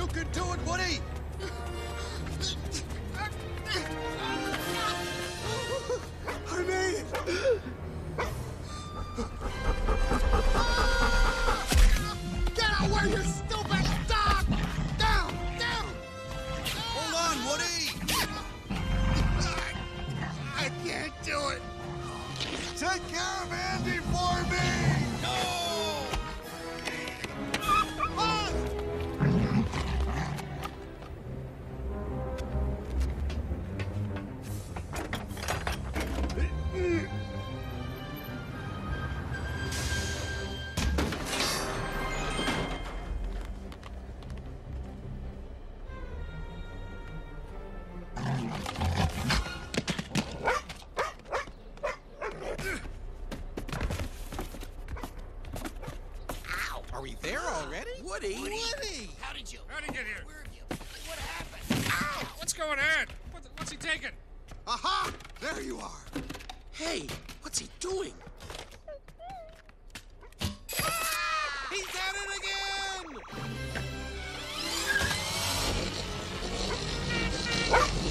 can do it, Woody! I made it! Get away, you stupid dog! Down! Down! Hold on, Woody! I can't do it! Take care of Andy for me! No! Are we there already? Woody! How'd he get here? Where have you? What happened? Ow! What's going on? What's he taking? Aha! There you are! Hey, what's he doing? He's at it again!